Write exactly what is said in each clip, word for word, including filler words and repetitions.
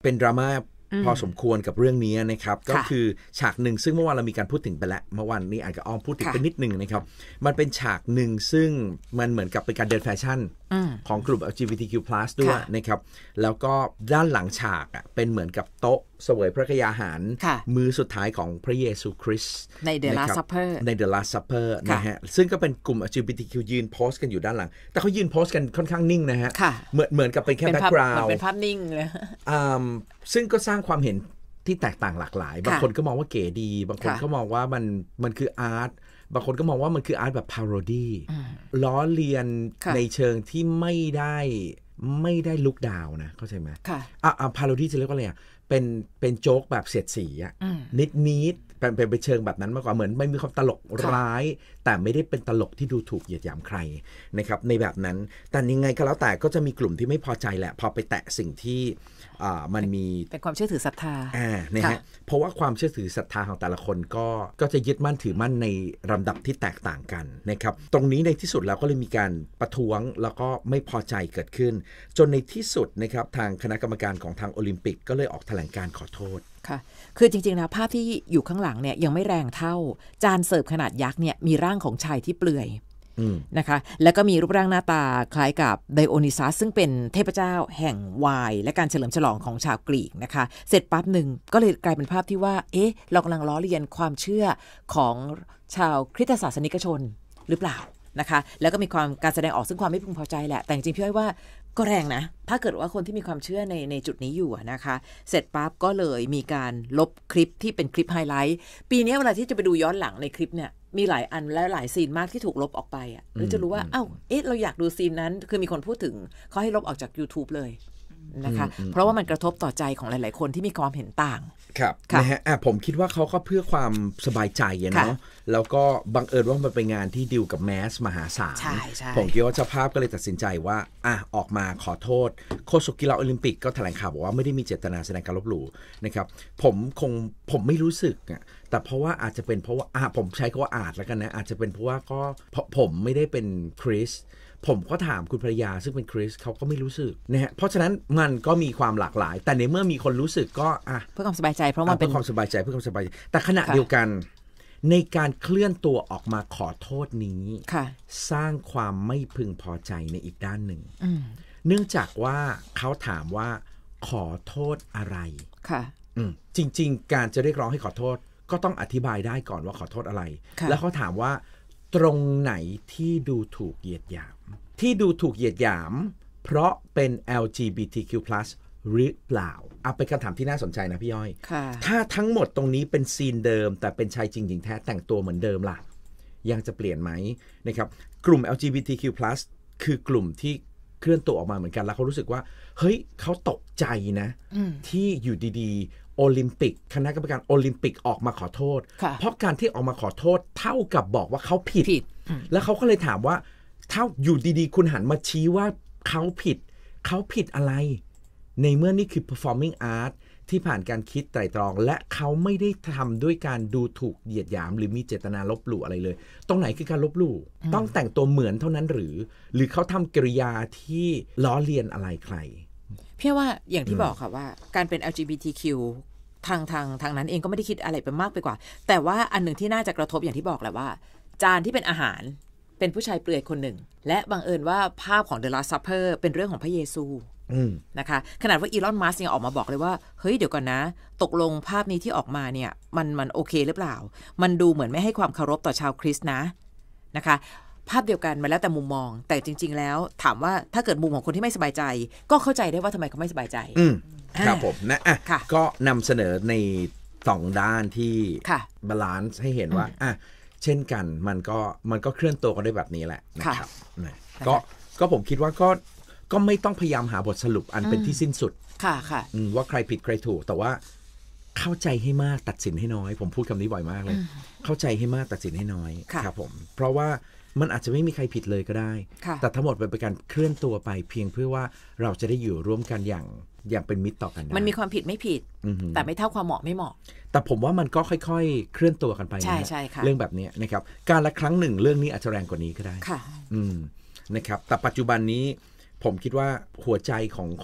เป็นดราม่าพอสมควรกับเรื่องนี้นะครับก็คือฉากหนึ่งซึ่งเมื่อวานเรามีการพูดถึงไปแล้วเมื่อวานนี้อาจจะอ้อมพูดถึงไปนิดนึงนะครับมันเป็นฉากหนึ่งซึ่งมันเหมือนกับเป็นการเดินแฟชั่นของกลุ่ม แอล จี บี ที คิว พลัส ด้วยนะครับแล้วก็ด้านหลังฉากอ่ะเป็นเหมือนกับโต๊ะเสวยพระกยาหารมื้อสุดท้ายของพระเยซูคริสต์ใน The Last Supper ใน The Last Supper นะฮะซึ่งก็เป็นกลุ่ม แอล จี บี ที คิว ยืนโพสกันอยู่ด้านหลังแต่เขายืนโพสกันค่อนข้างนิ่งนะฮะเหมือนเหมือนกับเป็นแค่แบ็คกราวด์เป็นภาพนิ่งเลยซึ่งก็สร้างความเห็นที่แตกต่างหลากหลายบางคนก็มองว่าเก๋ดีบางคนก็มองว่ามันมันคืออาร์ตบางคนก็มองว่ามันคืออาร์ตแบบพาโรดี้ล้อเลียนในเชิงที่ไม่ได้ไม่ได้ลุกดาวนะเข้าใจไหมอ่ะพาโรดี้จะเรียกว่าอะไรอ่ะเป็นเป็นโจ๊กแบบเสียดสีอ่ะนิดนิดเป็นเป็นไปเชิงแบบนั้นมากกว่าเหมือนไม่มีความตลกร้ายแต่ไม่ได้เป็นตลกที่ดูถูกเหยียดหยามใครนะครับในแบบนั้นแต่ยังไงก็แล้วแต่ก็จะมีกลุ่มที่ไม่พอใจแหละพอไปแตะสิ่งที่มันมีเป็นความเชื่อถือศรัทธาอ่านะฮะเพราะว่าความเชื่อถือศรัทธาของแต่ละคนก็ก็จะยึดมั่นถือมั่นในลำดับที่แตกต่างกันนะครับตรงนี้ในที่สุดแล้วก็เลยมีการประท้วงแล้วก็ไม่พอใจเกิดขึ้นจนในที่สุดนะครับทางคณะกรรมการของทางโอลิมปิกก็เลยออกแถลงการขอโทษค่ะคือจริงๆนะภาพที่อยู่ข้างหลังเนี่ยยังไม่แรงเท่าจานเสิร์ฟขนาดยักษ์เนี่ยมีร่างของชายที่เปลือยนะคะแล้วก็มีรูปร่างหน้าตาคล้ายกับไดโอนิซัสซึ่งเป็นเทพเจ้าแห่งไวน์และการเฉลิมฉลองของชาวกรีกนะคะเสร็จปั๊บหนึ่งก็เลยกลายเป็นภาพที่ว่าเอ๊ะเรากำลังล้อเลียนความเชื่อของชาวคริสตศาสนิกชนหรือเปล่านะคะแล้วก็มีความการแสดงออกซึ่งความไม่พึงพอใจแหละแต่จริงๆพี่อ้อยว่าก็แรงนะถ้าเกิดว่าคนที่มีความเชื่อในในจุดนี้อยู่นะคะเสร็จปั๊บก็เลยมีการลบคลิปที่เป็นคลิปไฮไลท์ปีนี้เวลาที่จะไปดูย้อนหลังในคลิปเนี่ยมีหลายอันและหลายซีนมากที่ถูกลบออกไปอ่ะหรือจะรู้ว่าอ้าวเอ๊ะเราอยากดูซีนนั้นคือมีคนพูดถึงเขาให้ลบออกจาก YouTube เลยนะคะเพราะว่ามันกระทบต่อใจของหลายๆคนที่มีความเห็นต่างครับนะฮะผมคิดว่าเขาก็เพื่อความสบายใจเนาะแล้วก็บังเอิญว่ามันเป็นงานที่ดิวกับแมสมหาศาลผมคิดว่าเจ้าภาพก็เลยตัดสินใจว่าอ่ะออกมาขอโทษโฆษกกีฬาโอลิมปิกก็แถลงข่าวบอกว่าไม่ได้มีเจตนาแสดงการลบหลู่นะครับผมคงผมไม่รู้สึกอ่ะแต่เพราะว่าอาจจะเป็นเพราะว่าอ่ะผมใช้คำว่าอาจแล้วกันนะอาจจะเป็นเพราะว่าก็ผมไม่ได้เป็นคริสผมก็ถามคุณภรรยาซึ่งเป็นคริสเขาก็ไม่รู้สึกนะฮะเพราะฉะนั้นมันก็มีความหลากหลายแต่ในเมื่อมีคนรู้สึกก็อ่ะเพื่อความสบายใจเพราะมันเป็นความสบายใจเพื่อความสบายใจแต่ขณะเดียวกันในการเคลื่อนตัวออกมาขอโทษนี้สร้างความไม่พึงพอใจในอีกด้านหนึ่งเนื่องจากว่าเขาถามว่าขอโทษอะไรค่ะจริงๆการจะเรียกร้องให้ขอโทษก็ต้องอธิบายได้ก่อนว่าขอโทษอะไรแล้วเขาถามว่าตรงไหนที่ดูถูกเหยียดหยามที่ดูถูกเหยียดหยามเพราะเป็น แอล จี บี ที คิว พลัส หรือเปล่าเอาเป็นคำถามที่น่าสนใจนะพี่ย้อยถ้าทั้งหมดตรงนี้เป็นซีนเดิมแต่เป็นชายจริงหญิงแท้แต่งตัวเหมือนเดิมล่ะยังจะเปลี่ยนไหมนะครับกลุ่ม แอล จี บี ที คิว พลัส คือกลุ่มที่เคลื่อนตัวออกมาเหมือนกันแล้วเขารู้สึกว่าเฮ้ยเขาตกใจนะที่อยู่ดีๆโอลิมปิกคณะกรรมการโอลิมปิกออกมาขอโทษเพราะการที่ออกมาขอโทษเท่ากับบอกว่าเขาผิดแล้วเขาก็เลยถามว่าถ้าอยู่ดีๆคุณหันมาชี้ว่าเขาผิดเขาผิดอะไรในเมื่อนี่คือ performing art ที่ผ่านการคิดไตร่ตรองและเขาไม่ได้ทำด้วยการดูถูกเหยียดหยามหรือมีเจตนาลบหลู่อะไรเลยตรงไหนคือการลบหลู่ต้องแต่งตัวเหมือนเท่านั้นหรือหรือเขาทำกริยาที่ล้อเลียนอะไรใครเพียงว่าอย่างที่บอกค่ะว่าการเป็น แอล จี บี ที คิว ทางทางทางนั้นเองก็ไม่ได้คิดอะไรไปมากไปกว่าแต่ว่าอันหนึ่งที่น่าจะกระทบอย่างที่บอกแหละว่าจานที่เป็นอาหารเป็นผู้ชายเปลือยคนหนึ่งและบังเอิญว่าภาพของ The Last Supper เป็นเรื่องของพระเยซูนะคะขนาดว่าอีลอนมัสก์ยังออกมาบอกเลยว่าเฮ้ยเดี๋ยวก่อนนะตกลงภาพนี้ที่ออกมาเนี่ยมันมันโอเคหรือเปล่ามันดูเหมือนไม่ให้ความเคารพต่อชาวคริสต์นะนะคะภาพเดียวกันมาแล้วแต่มุมมองแต่จริงๆแล้วถามว่าถ้าเกิดมุมของคนที่ไม่สบายใจก็เข้าใจได้ว่าทำไมเขาไม่สบายใจครับผมนะอ่ะก็นำเสนอในสองด้านที่บาลานซ์ให้เห็นว่าอ่ะเช่นกันมันก็มันก็เคลื่อนตัวกันได้แบบนี้แหละนะครับก็ก็ผมคิดว่าก็ก็ไม่ต้องพยายามหาบทสรุปอันเป็นที่สิ้นสุดค่ะค่ะว่าใครผิดใครถูกแต่ว่าเข้าใจให้มากตัดสินให้น้อยผมพูดคำนี้บ่อยมากเลยเข้าใจให้มากตัดสินให้น้อยครับผมเพราะว่ามันอาจจะไม่มีใครผิดเลยก็ได้แต่ทั้งหมดเป็นการเคลื่อนตัวไปเพียงเพื่อว่าเราจะได้อยู่ร่วมกันอย่างอย่างเป็นมิตรต่อกันมันมีความผิดไม่ผิดแต่ไม่เท่าความเหมาะไม่เหมาะแต่ผมว่ามันก็ค่อยๆเคลื่อนตัวกันไปใช่ใช่ค่ะเรื่องแบบนี้นะครับการละครั้งหนึ่งเรื่องนี้อาจจะแรงกว่านี้ก็ได้ค่ะอืมนะครับแต่ปัจจุบันนี้ผมคิดว่าหัวใจของคน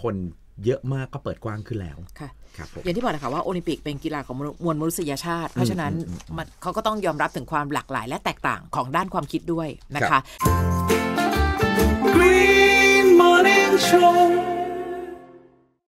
เยอะมากก็เปิดกว้างขึ้นแล้วค่ะครับผมอย่างที่บอกนะคะว่าโอลิมปิกเป็นกีฬาของมวลมนุษยชาติเพราะฉะนั้นมันเขาก็ต้องยอมรับถึงความหลากหลายและแตกต่างของด้านความคิดด้วยนะคะ